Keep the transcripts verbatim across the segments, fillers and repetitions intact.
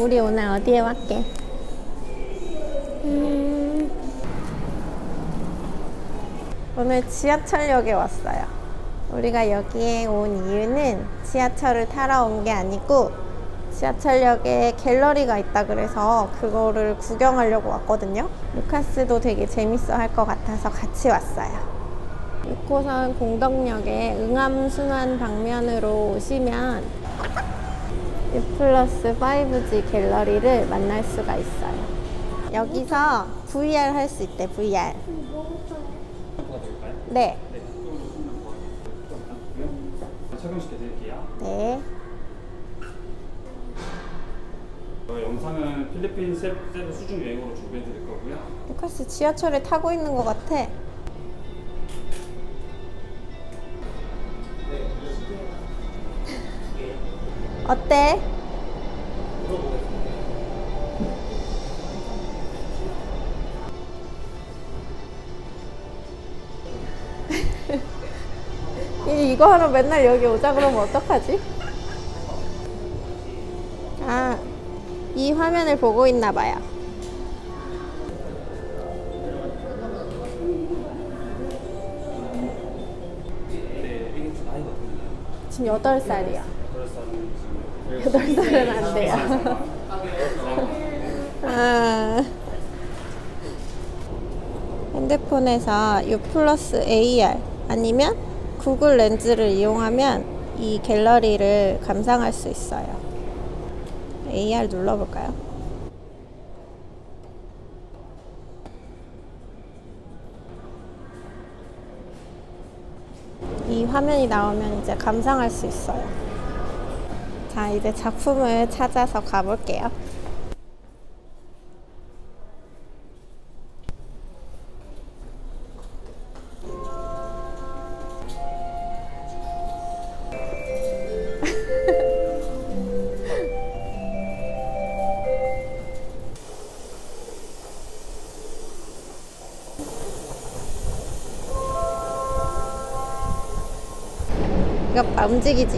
우리 오늘 어디에 왔게? 음... 오늘 지하철역에 왔어요. 우리가 여기에 온 이유는 지하철을 타러 온 게 아니고 지하철역에 갤러리가 있다 그래서 그거를 구경하려고 왔거든요. 루카스도 되게 재밌어 할 것 같아서 같이 왔어요. 육 호선 공덕역에 응암순환 방면으로 오시면 U 플러스 파이브 지 갤러리를 만날 수가 있어요. 여기서 브이알 할 수 있대. 브이알. 네. 착용시켜 드릴게요. 네. 영상은 필리핀 세부 수중 여행으로 준비해 드릴 거고요. 루카스 지하철에 타고 있는 것 같아. 어때? 이거 하러 맨날 여기 오자 그러면 어떡하지? 아, 이 화면을 보고 있나 봐요. 지금 여덟 살이야. 여덟 살은 안 돼요. 아, 핸드폰에서 U 플러스 에이알 아니면 구글 렌즈를 이용하면 이 갤러리를 감상할 수 있어요. 에이알 눌러볼까요? 이 화면이 나오면 이제 감상할 수 있어요. 자, 이제 작품을 찾아서 가볼게요. 이것 봐, 움직이지?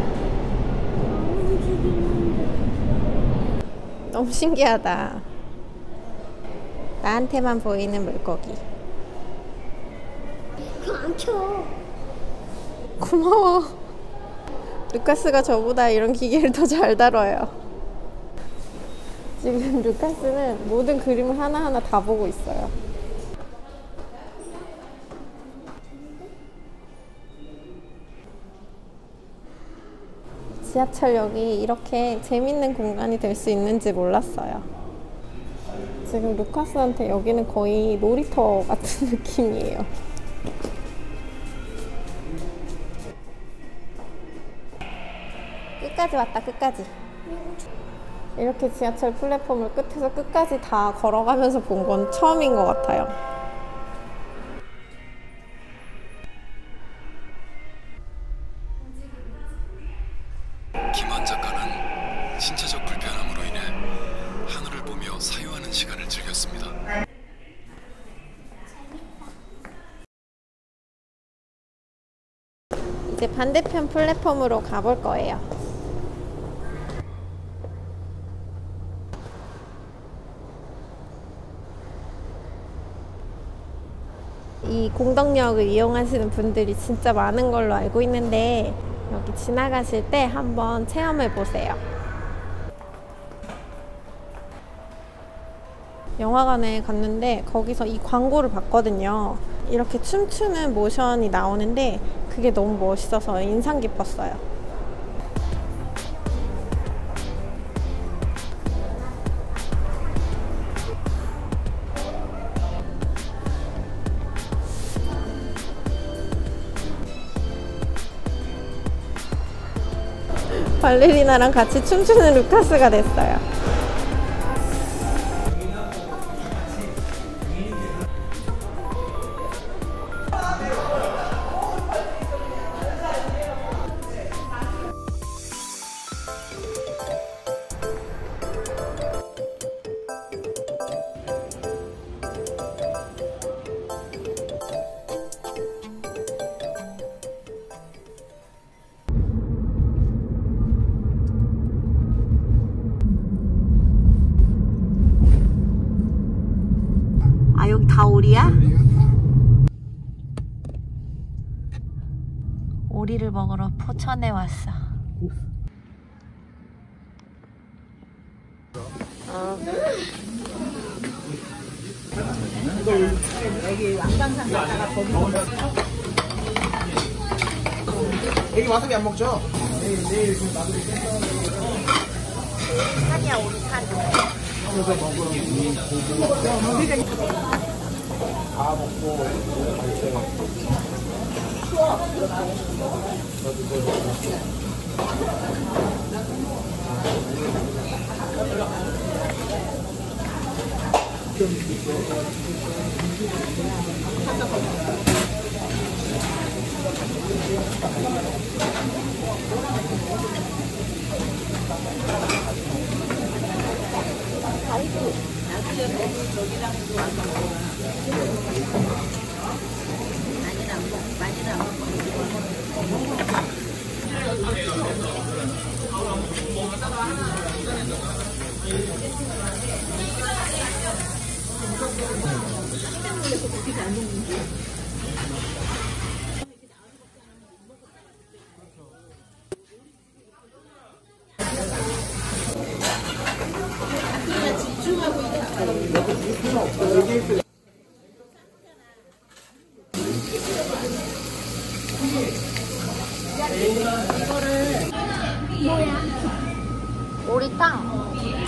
너무 신기하다. 나한테만 보이는 물고기. 그거 안 켜. 고마워. 루카스가 저보다 이런 기계를 더 잘 다뤄요. 지금 루카스는 모든 그림을 하나하나 다 보고 있어요. 지하철역이 이렇게 재밌는 공간이 될 수 있는지 몰랐어요. 지금 루카스한테 여기는 거의 놀이터 같은 느낌이에요. 끝까지 왔다, 끝까지. 이렇게 지하철 플랫폼을 끝에서 끝까지 다 걸어가면서 본 건 처음인 것 같아요. 김환 작가는 신체적 불편함으로 인해 하늘을 보며 사유하는 시간을 즐겼습니다. 이제 반대편 플랫폼으로 가볼 거예요. 이 공덕역을 이용하시는 분들이 진짜 많은 걸로 알고 있는데 여기 지나가실 때 한번 체험해 보세요. 영화관에 갔는데 거기서 이 광고를 봤거든요. 이렇게 춤추는 모션이 나오는데 그게 너무 멋있어서 인상 깊었어요. 발레리나랑 같이 춤추는 루카스가 됐어요. 아, 여기 다 오리야? 오리를 먹으러 포천에 왔어. 어. 여기 왕강산 갔다가 거기서 여기 와사비 안 먹죠? 내일 내일 좀 나도 산이야, 오리 산. 그래서 먹으러 다 먹고 오리탕.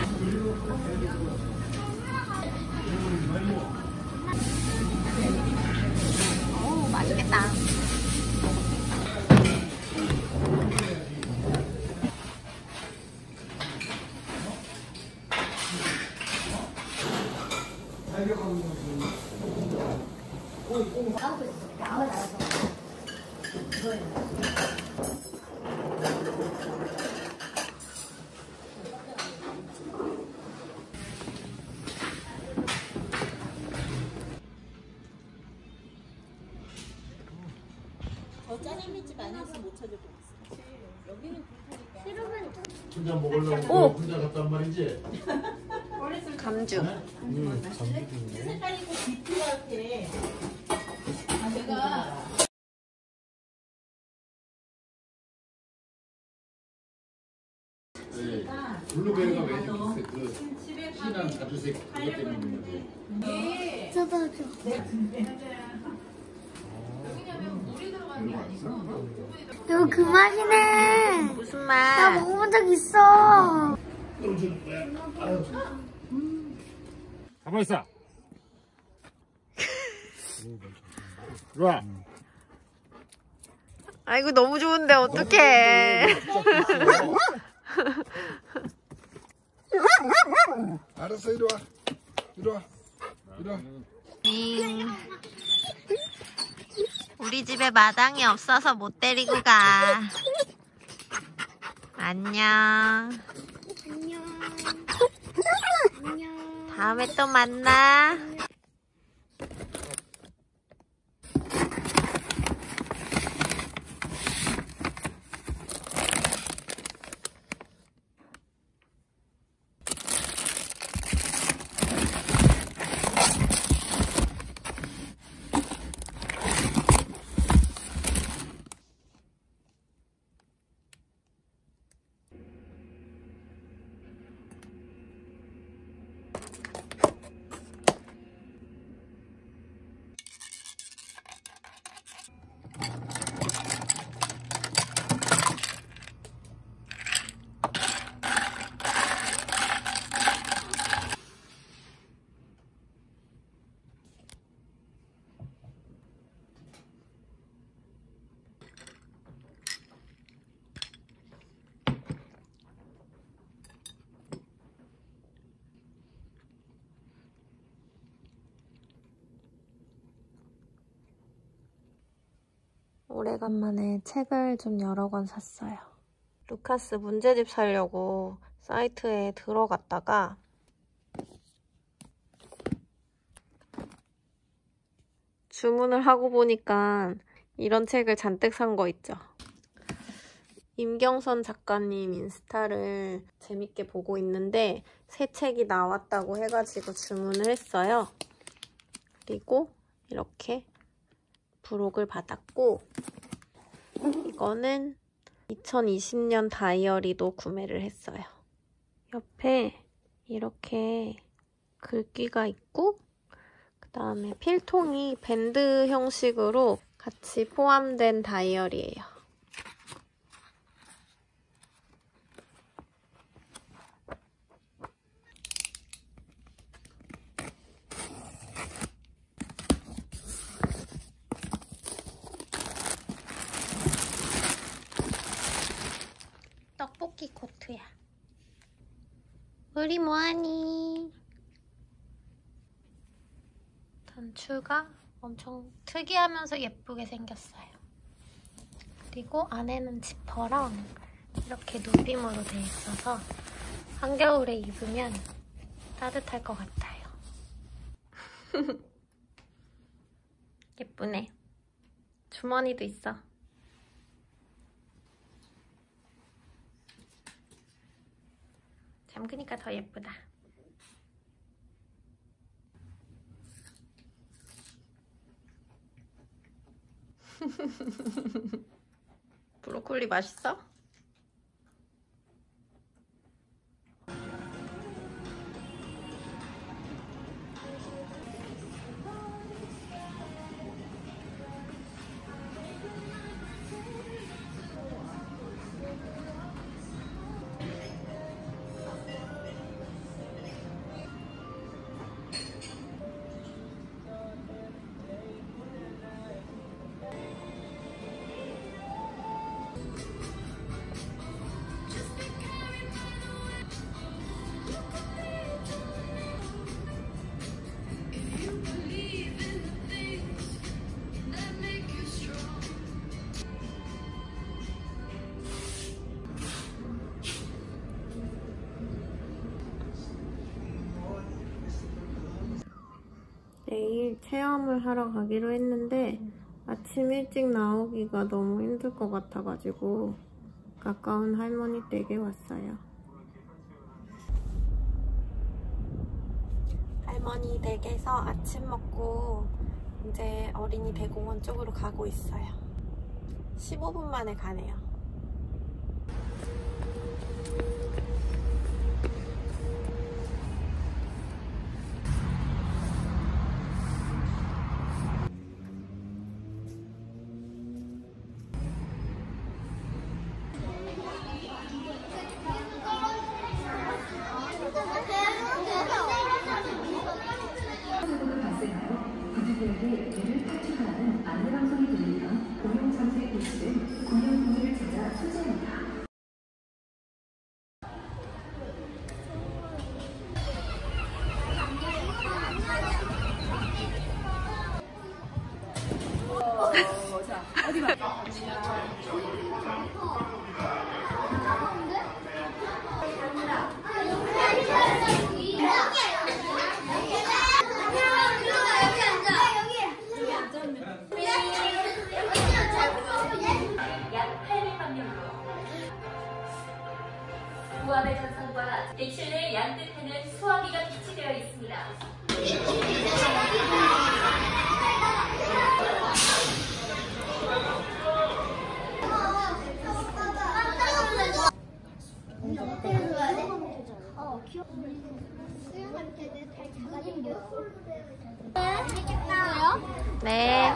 오, 맛있겠다. 저 짜장면집 아니었으면 못 찾을 뻔했어. 여기는 불타니까. 혼자 먹으려고 혼자 갔단 말이지? 감주. 색깔 있고 비트 같아. 아, 내가 블루베리가 왜 이렇게 그 진한 자주색 그것 때문에 있는 거지? 저도 줘. 이거 그 맛이네. 무슨 나 맛? 먹어본 적 있어. 가만 있어. 이리 와. 아이고, 너무 좋은데, 어떡해. 알았어 이리 와 이리 와 이리 와 우리 집에 마당이 없어서 못 데리고 가. 안녕. 안녕. 안녕. 다음에 또 만나. 오래간만에 책을 좀 여러 권 샀어요. 루카스 문제집 사려고 사이트에 들어갔다가 주문을 하고 보니까 이런 책을 잔뜩 산 거 있죠. 임경선 작가님 인스타를 재밌게 보고 있는데 새 책이 나왔다고 해가지고 주문을 했어요. 그리고 이렇게 부록을 받았고, 이거는 이천이십 년 다이어리도 구매를 했어요. 옆에 이렇게 글귀가 있고, 그 다음에 필통이 밴드 형식으로 같이 포함된 다이어리예요. 떡볶이 코트야. 우리 뭐하니? 단추가 엄청 특이하면서 예쁘게 생겼어요. 그리고 안에는 지퍼랑 이렇게 누빔으로 돼 있어서 한겨울에 입으면 따뜻할 것 같아요. 예쁘네. 주머니도 있어. 잠그니까 더 예쁘다. 브로콜리 맛있어? 내일 체험을 하러 가기로 했는데 아침 일찍 나오기가 너무 힘들 것 같아가지고 가까운 할머니 댁에 왔어요. 할머니 댁에서 아침 먹고 이제 어린이 대공원 쪽으로 가고 있어요. 십오 분 만에 가네요. 구암의 전선과 대칠의 양끝에는 수화기가 비치되어 있습니다. 네.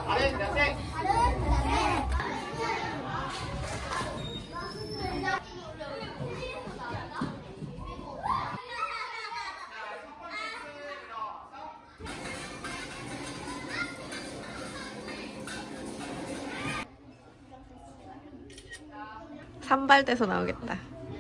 산발돼서 나오겠다.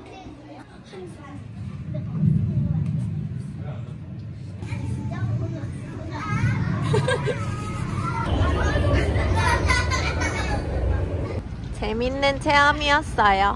재밌는 체험이었어요.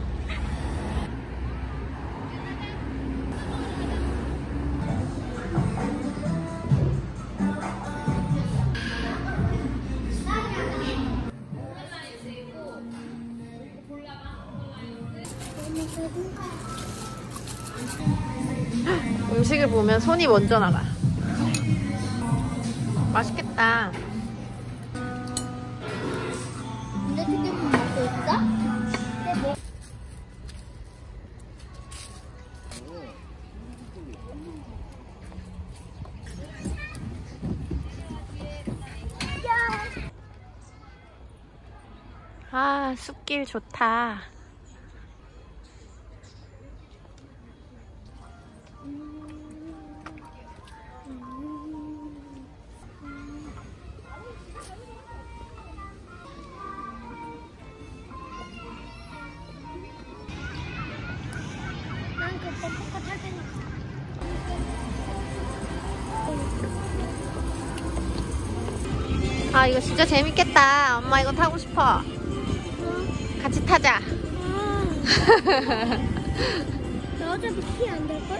음식을 보면 손이 먼저 나가. 맛있겠다. 감자튀김 먹고 있어? 근데 뭐? 아, 숲길 좋다. 난 그 뽀뽀뽀 탈 테니까. 아, 이거 진짜 재밌겠다. 엄마 이거 타고 싶어. 같이 타자. 너 어차피 키 안 될걸?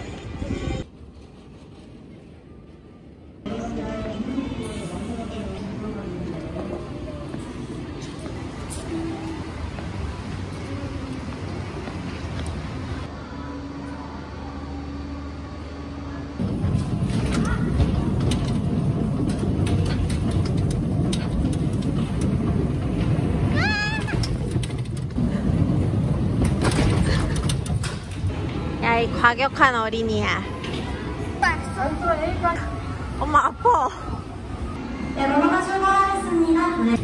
야, 이 과격한 어린이야. 엄마 아파. 여러분과 출발하겠습니다. 네.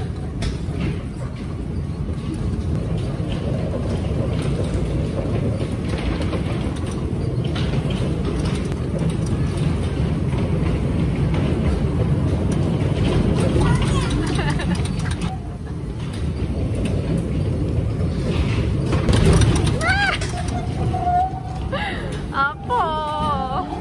아파.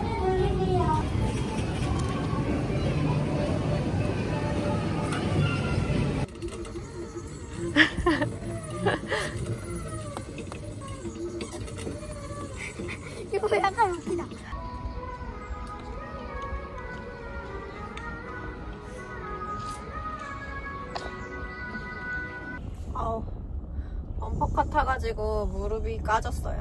이거 약간 웃기다. 아우, 범퍼카 타가지고 무릎이 까졌어요.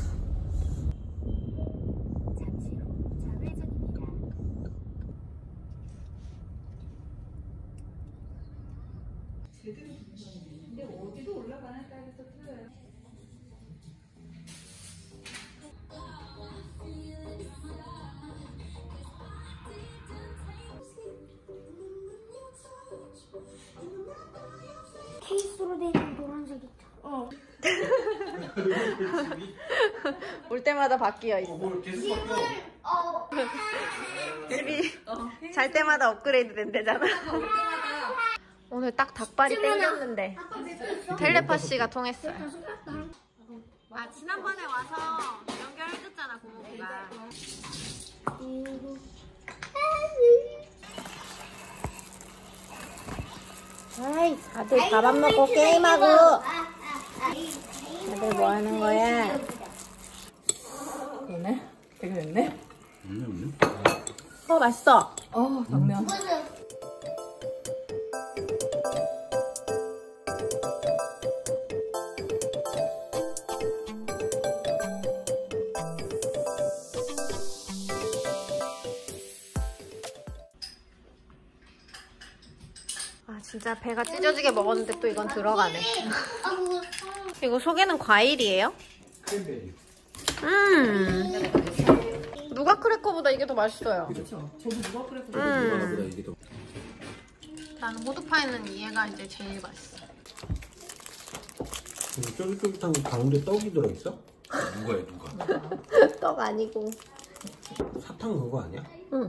케이스로 돼 있는 노란색 있죠? 어. 올 때마다 바뀌어 있어. 어. 집이 잘 때마다 업그레이드 된대잖아. 오늘 딱 닭발이 땡겼는데 텔레파시가 통했어요. 아, 지난번에 와서 연결해줬잖아, 고모부가. 아이, 다들 밥 안 먹고 게임하고. 다들 뭐 하는 거야? 맵네? 되게 맵네? 어, 맛있어. 어, 당면. 아, 진짜 배가 찢어지게 먹었는데 또 이건 들어가네. 이거 속에는 과일이에요? 크랜베리. 음. 누가 크래커보다 이게 더 맛있어요. 그렇죠. 저도 누가 그랬고 음. 이게 더. 나는 호두파이는 얘가 이제 제일 맛있어. 쫄깃쫄깃한 가운데 떡이 들어있어? 누가요, 누가? 떡 아니고. 사탕 그거 아니야? 응.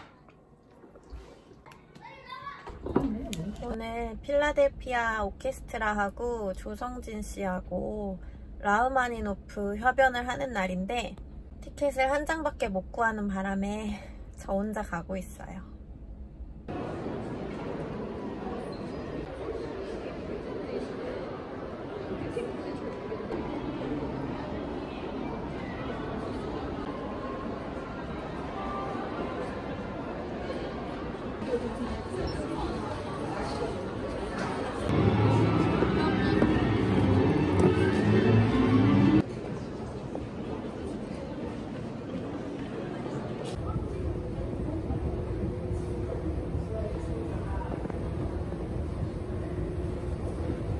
오늘 필라델피아 오케스트라하고 조성진 씨하고 라흐마니노프 협연을 하는 날인데 티켓을 한 장밖에 못 구하는 바람에 저 혼자 가고 있어요.